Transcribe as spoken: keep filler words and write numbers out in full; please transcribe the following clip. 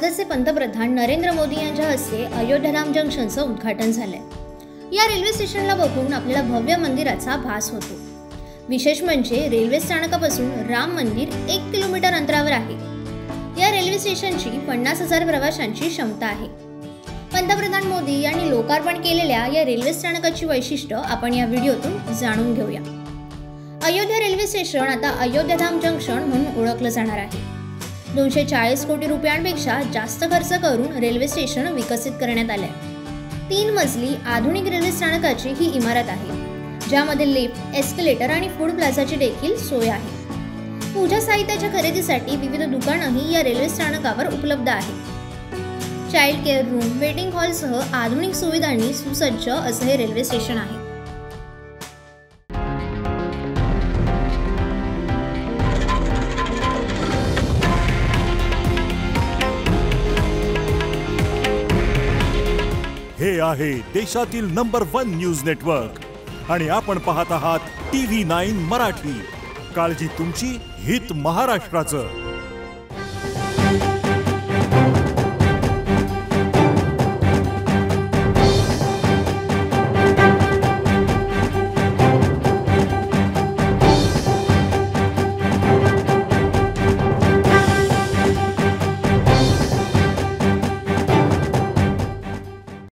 भारताचे पंतप्रधान नरेंद्र मोदी यांच्या हस्ते अयोध्याधाम जंक्शनचं उद्घाटन झालंय। या रेल्वे स्टेशनला बघून आपल्याला भव्य मंदिराचा भास होतो। विशेष म्हणजे रेल्वे स्थानकापासून राम मंदिर एक किलोमीटर अंतरावर आहे। या रेल्वे स्टेशनची पन्नास हजार प्रवाशांची क्षमता आहे। पंतप्रधान मोदी यांनी लोकार्पण केलेल्या या रेल्वे स्थानकाची वैशिष्ट्य आपण या व्हिडिओतून जाणून घेऊया। अयोध्या रेल्वे स्टेशन आता अयोध्याधाम जंक्शन म्हणून ओळखलं जाणार आहे। दोनशे चाळीस कोटी रुपयांपेक्षा जास्त खर्च करून रेल्वे स्टेशन विकसित करण्यात आले आहे। तीन मजली आधुनिक रेल्वे स्थानकाची ही इमारत आहे, ज्यामध्ये लिफ्ट, एस्केलेटर आणि फूड प्लाझाची देखील सोय आहे। पूजा साहित्याच्या खरेदीसाठी विविध दुकानंही या रेल्वे स्थानकावर उपलब्ध आहेत। चाइल्ड केअर रूम, वेटिंग हॉलसह आधुनिक सुविधांनी सुसज्ज असं हे रेल्वे स्टेशन आहे। हे आहे देशातील नंबर वन न्यूज नेटवर्क आणि आपण पाहत आहात टी व्ही नाईन मराठी। काळजी तुमची, हित महाराष्ट्राचं।